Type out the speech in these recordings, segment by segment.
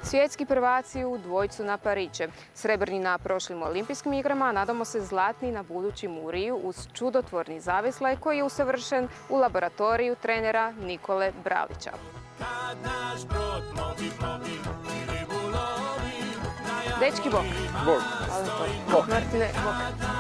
Svjetski prvaci u dvojcu na pariće. Srebrni na prošlim olimpijskim igrama, a nadamo se zlatni na budućim u Riju uz čudotvorni zaveslaj koji je usavršen u laboratoriju trenera Nikole Bralića. Dečki, bok. Bok. Bok. Martine, bok.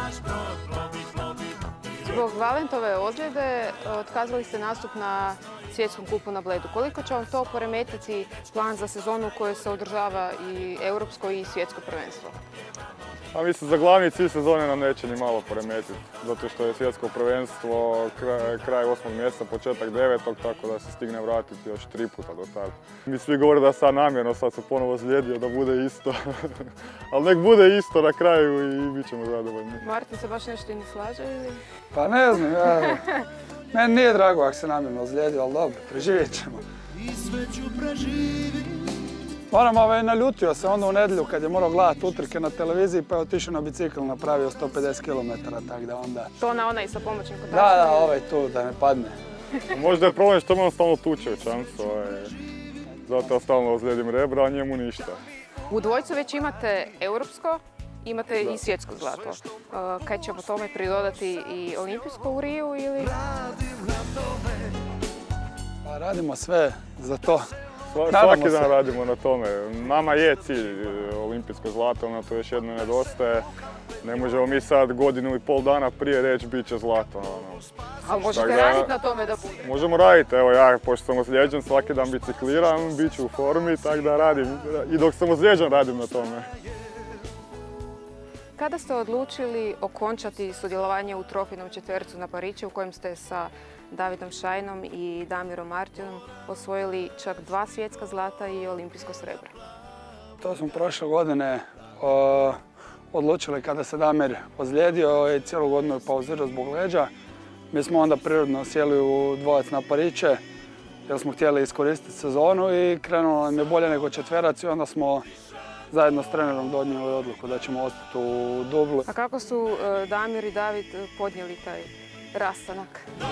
Zbog Valentove ozljede otkazali ste nastup na svjetskom kupu na Bledu. Koliko će vam to poremetiti plan za sezonu u kojoj se održava i europsko i svjetsko prvenstvo? A mislim, za glavni cilj sezone nam neće ni malo poremetiti, zato što je svjetsko prvenstvo kraj 8. mjeseca, početak 9. tako da se stigne vratiti još 3 puta do tada. Mi svi govore da sad namjerno, sad se ponovo ozlijedio da bude isto, ali nek bude isto na kraju i bit ćemo zadovoljni. Martin se baš nešto i ne slaže ili? Pa ne znam, meni nije drago ako se namjerno ozlijedio, ali dobro, preživjet ćemo. Moram, naljutio se onda u nedjelju kad je morao gledati utrke na televiziji pa je otišao na bicikl, napravio 150 km, tako da onda... To na onaj sa pomoćnim kotačem? Da, ovaj tu, da ne padne. Možda je problem što imam stalno tuče u čamcu, zato stalno ozlijedim rebra, a njemu ništa. U dvojcu već imate europsko, imate i svjetsko zlato. Kaj ćemo tome pridodati i olimpijsko u Riju ili? Pa radimo sve za to. Svaki dan radimo na tome. Nama je cilj olimpijsko zlato, ono to još jedno nedostaje. Ne možemo mi sad 1,5 dana prije reći bit će zlato. Ali možete raditi na tome da bude? Možemo raditi, evo ja pošto sam ozlijeđen svaki dan bicikliram, bit ću u formi, tako da radim. I dok sam ozlijeđen radim na tome. Kada ste odlučili okončati sudjelovanje u trofejnom četvercu na Pariću u kojem ste sa Davidom Šajnom i Damirom Martinom osvojili čak 2 svjetska zlata i olimpijsko srebro? To smo prošle godine odlučili kada se Damir ozlijedio i cijelu godinu je pauzirao zbog leđa. Mi smo onda prirodno sjeli u dvojac na Pariće jer smo htjeli iskoristiti sezonu i krenulo nam je bolje nego četverac i onda smo zajedno s trenerom donijeli odluku da ćemo ostati u dublu. A kako su Damir i David podnijeli taj rastanak?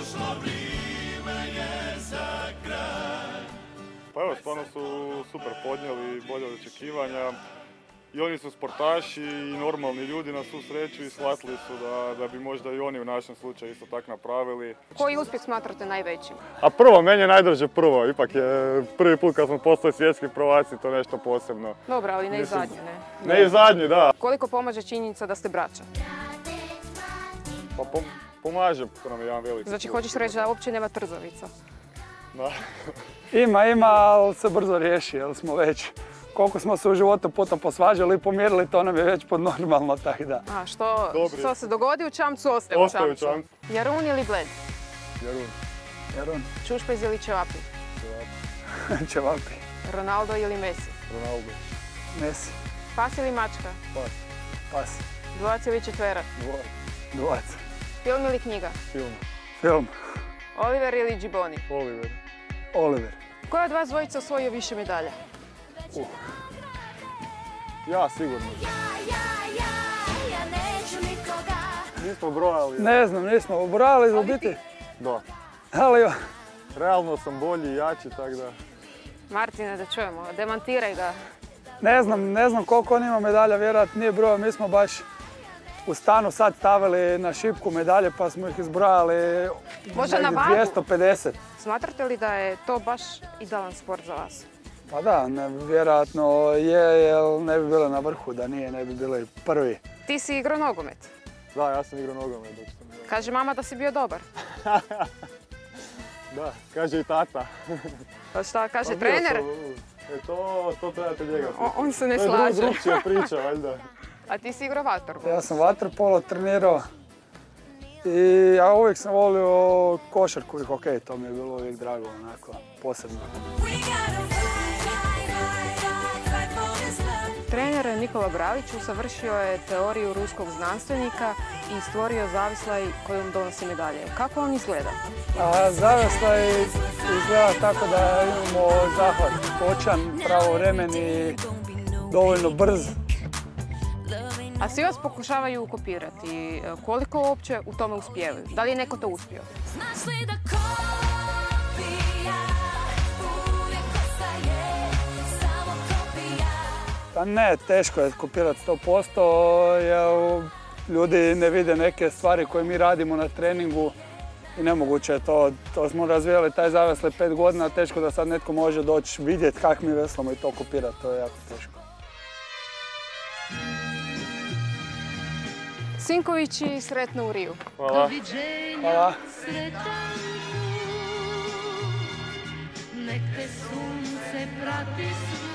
Pa evo, stvarno su super podnijeli, bolje od očekivanja. I oni su sportaši i normalni ljudi na svu sreću i shvatili su da bi možda i oni u našem slučaju isto tako napravili. Koji uspjeh smatrate najvećim? A prvo, meni je najdraže prvo. Ipak je prvi put kad smo postali svjetski prvaci, to nešto posebno. Dobro, ali ne i zadnji, ne? Ne i zadnji, da. Koliko pomaže činjenica da ste braća? Pa pomaže, to nam je jedan veliki. Znači hoćeš reći da uopće nema trzavica? Da. Ima, ali se brzo riješi, jer smo već koliko smo se u životu puta posvađali i pomjerili, to nam je već pod normalno, tako da. A što se dogodi u čamcu, ostaje u čamcu. Jarun ili Bled? Jarun. Čušpez ili Ćevapi? Ćevapi. Ronaldo ili Messi? Ronaldo. Messi. Pas ili mačka? Pas. Dvojac ili četverac? Dvojac. Film ili knjiga? Film. Oliver ili Giboni? Oliver. Ko je od vas dvojica osvojio više medalja? Ja sigurno. Nismo brojali. Ne znam, nismo brojali u biti. Da. Ali realno sam bolji i jači, tako da... Martine, da čujemo, demantiraj ga. Ne znam koliko on ima medalja, vjerojatno nije brojao. Mi smo baš u stanu sad stavili na šipku medalje pa smo ih izbrojali možda na vagu? 250. Smatrate li da je to baš idealan sport za vas? Pa da, vjerojatno je, jer ne bi bili na vrhu, da nije, ne bi bili prvi. Ti si igrao nogomet? Da, ja sam igrao nogomet dok sam bio. Kaže mama da si bio dobar. Da, kaže i tata. Pa šta kaže trener? To trebate njega. On se ne slaže. To je drugčija priča, valjda. A ti si igrao vaterpolo? Ja sam vaterpolo trenirao. I ja uvijek sam volio košarku i hokej, to mi je bilo uvijek drago, onako, posebno. Trener Nikola Bralić usavršio je teoriju ruskog znanstvenika i stvorio zaveslaj kojom donosi medalje. Kako on izgleda? Zaveslaj izgleda tako da imamo zahvat točan, pravovremen i dovoljno brz. A svi vas pokušavaju kopirati. Koliko uopće u tome uspijevaju? Da li je neko to uspio? Pa ne, teško je kopirati 100%, jer ljudi ne vide neke stvari koje mi radimo na treningu i nemoguće je to. To smo razvijali taj zaveslaj 5 godina, teško da sad netko može doći vidjeti kako mi veslamo i to kopirati, to je jako teško. Sinkovići, sretno u Riju. Hvala. Hvala. Nek te sunce prati